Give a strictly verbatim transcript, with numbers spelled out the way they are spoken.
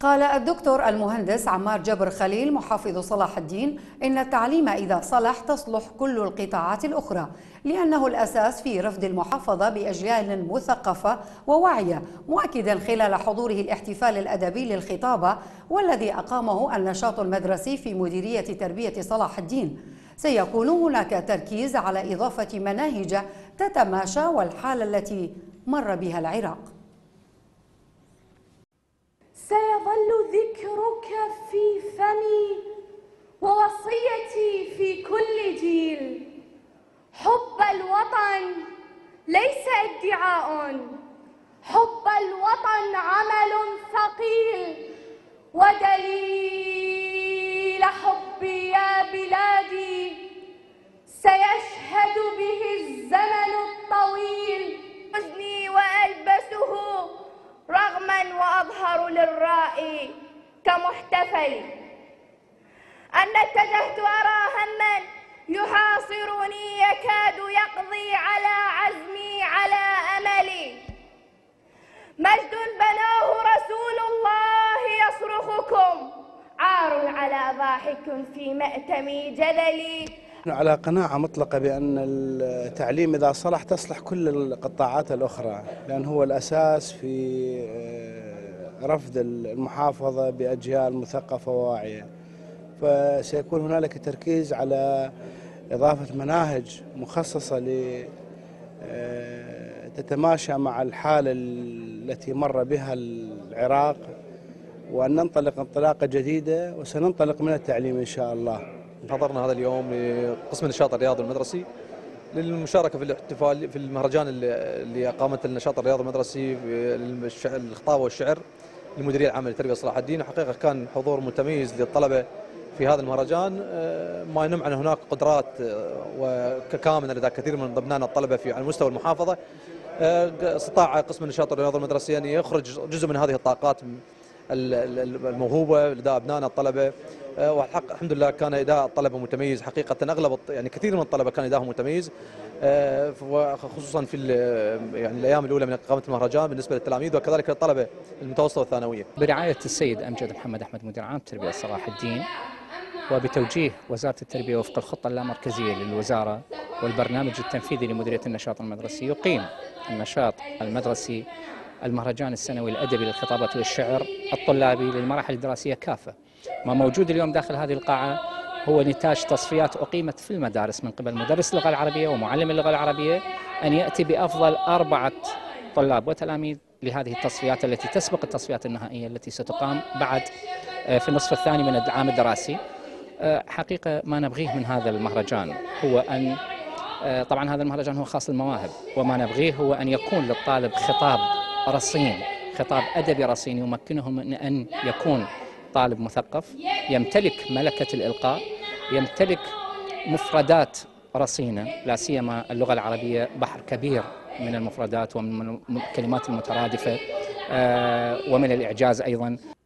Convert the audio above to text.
قال الدكتور المهندس عمار جبر خليل محافظ صلاح الدين إن التعليم إذا صلح تصلح كل القطاعات الأخرى، لأنه الأساس في رفد المحافظة بأجيال مثقفة وواعية، مؤكدا خلال حضوره الاحتفال الأدبي للخطابة والذي أقامه النشاط المدرسي في مديرية تربية صلاح الدين. سيكون هناك تركيز على إضافة مناهج تتماشى والحالة التي مر بها العراق. سيظل ذكرك في فمي ووصيتي في كل جيل. حب الوطن ليس ادعاء، حب الوطن عمل ثقيل، ودليل حبي يا بلادي سيشهد به الزمن الطويل. حزني وألبسه رغما وأظهر للرائي كمحتفل أن اتجهت أرى هما يحاصرني يكاد يقضي على عزمي على أملي. مجد بناه رسول الله يصرخكم، عار على ضاحك في مأتم جدلي. على قناعة مطلقة بأن التعليم إذا صلح تصلح كل القطاعات الأخرى، لأن هو الأساس في رفض المحافظة بأجيال مثقفة وواعية. فسيكون هنالك تركيز على إضافة مناهج مخصصة تتماشى مع الحالة التي مر بها العراق، وأن ننطلق انطلاقة جديدة وسننطلق من التعليم إن شاء الله. حضرنا هذا اليوم لقسم النشاط الرياضي المدرسي للمشاركة في الاحتفال في المهرجان اللي أقامت النشاط الرياضي المدرسي الخطابة والشعر للمديرية العامة للتربية صلاح الدين. وحقيقة كان حضور متميز للطلبة في هذا المهرجان، ما ينم عن هناك قدرات وككامنة لدى كثير من ضمننا الطلبة في على مستوى المحافظة. استطاع قسم النشاط الرياضي المدرسي أن يخرج جزء من هذه الطاقات الموهوبة لدى أبنائنا الطلبة، والحق الحمد لله كان أداء الطلبة متميز. حقيقة أغلب يعني كثير من الطلبة كان أداؤهم متميز، وخصوصا في يعني الأيام الأولى من إقامة المهرجان بالنسبة للتلاميذ وكذلك للطلبة المتوسطة والثانوية. برعاية السيد أمجد محمد أحمد مدير عام التربية صلاح الدين، وبتوجيه وزارة التربية وفق الخطة اللامركزية للوزارة والبرنامج التنفيذي لمديرية النشاط المدرسي، يقيم النشاط المدرسي المهرجان السنوي الأدبي للخطابة والشعر الطلابي للمراحل الدراسية كافة. ما موجود اليوم داخل هذه القاعة هو نتاج تصفيات أقيمت في المدارس من قبل مدرس اللغة العربية ومعلم اللغة العربية، أن يأتي بأفضل أربعة طلاب وتلاميذ لهذه التصفيات التي تسبق التصفيات النهائية التي ستقام بعد في النصف الثاني من العام الدراسي. حقيقة ما نبغيه من هذا المهرجان هو أن، طبعا هذا المهرجان هو خاص المواهب، وما نبغيه هو أن يكون للطالب خطاب رصين، خطاب أدبي رصين يمكنه من أن يكون طالب مثقف يمتلك ملكة الإلقاء، يمتلك مفردات رصينة، لا سيما اللغة العربية بحر كبير من المفردات ومن الكلمات المترادفة ومن الإعجاز أيضا.